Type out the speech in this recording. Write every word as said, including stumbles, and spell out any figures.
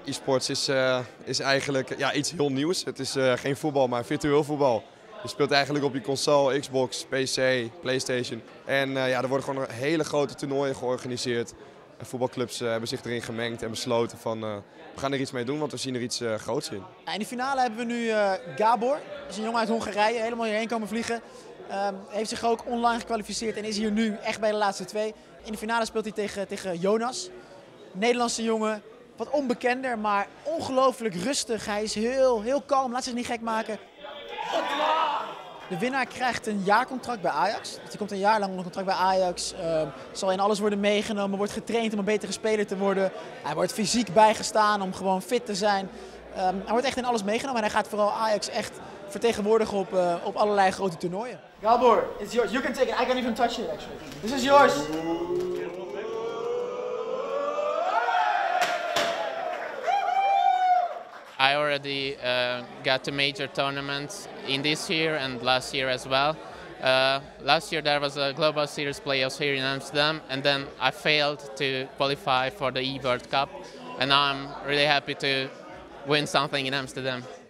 E-sports is, uh, is eigenlijk ja, iets heel nieuws. Het is uh, geen voetbal, maar virtueel voetbal. Je speelt eigenlijk op je console, Xbox, P C, PlayStation. En uh, ja, er worden gewoon hele grote toernooien georganiseerd. En voetbalclubs uh, hebben zich erin gemengd en besloten van uh, we gaan er iets mee doen, want we zien er iets uh, groots in. In de finale hebben we nu uh, Gabor, dat is een jongen uit Hongarije, helemaal hierheen komen vliegen. Um, heeft zich ook online gekwalificeerd en is hier nu echt bij de laatste twee. In de finale speelt hij tegen, tegen Jonas, Nederlandse jongen. Wat onbekender, maar ongelooflijk rustig. Hij is heel, heel kalm, laat zich niet gek maken. De winnaar krijgt een jaarcontract bij Ajax. Dus die komt een jaar lang onder contract bij Ajax. Uh, zal in alles worden meegenomen, wordt getraind om een betere speler te worden. Hij wordt fysiek bijgestaan om gewoon fit te zijn. Um, hij wordt echt in alles meegenomen en hij gaat vooral Ajax echt vertegenwoordigen op, uh, op allerlei grote toernooien. Gabor, it's yours. You can take it. I can't even touch it actually. This is yours. I already uh, got to major tournaments in this year and last year as well. Uh, last year there was a Global Series playoffs here in Amsterdam, and then I failed to qualify for the eWorld Cup, and now I'm really happy to win something in Amsterdam.